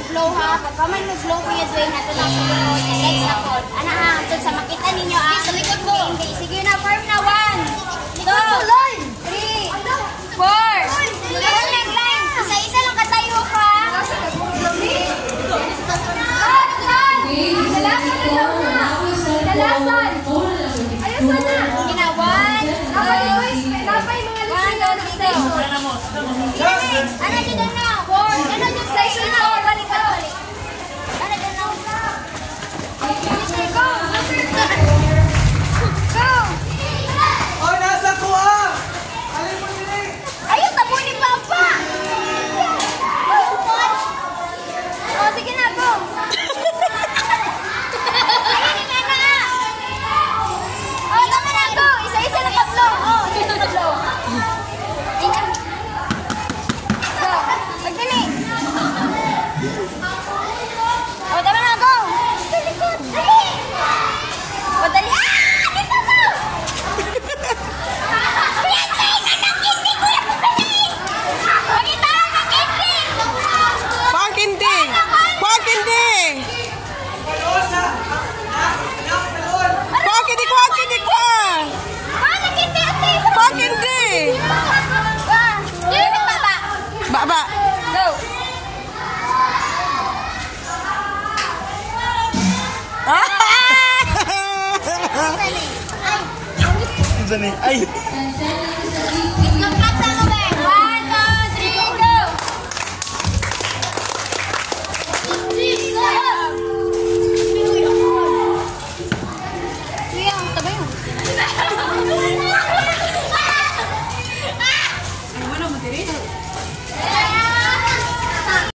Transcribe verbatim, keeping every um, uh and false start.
mag-blow ha. Pagka may mag-blow ko yung doing natin lang sa likod. And legs na po. Ano ha, hantod sa makita ninyo ah. Sa likod mo. Hindi, sige na, firm na. One, two, three, four. Firm na, line. Isa-isa lang katayo ha. Dalasan na lang ha. Dalasan. Ayusan na. Sige na, one, napay mga lupa na station. Ano dyan na? Ano dyan station na? Balik ka, balik. Ano dyan na? Go! Go! Oh, nasa kuha! Alin mo nila eh! Ayun, tabo ni Papa! Oh, sige na, go! Ayun, nga na! Oh, tama na, go! Isa-isa lang pablo! Oh, isa lang pablo! Ingat! Go! Pagdali! Oh, tama na, go! Likod! Dali! Oh, dali! Ah! Dito mo! Kuya Jay! Anong hindi, Kuya Jay! Pakita lang ang hindi! Pakindi! Pakindi! Palosa! Pakindi! Pakindi ka! Paano hindi, ate? Pakindi! Ah! Limit baba! Baba! Go! Ah! Ay! Ay!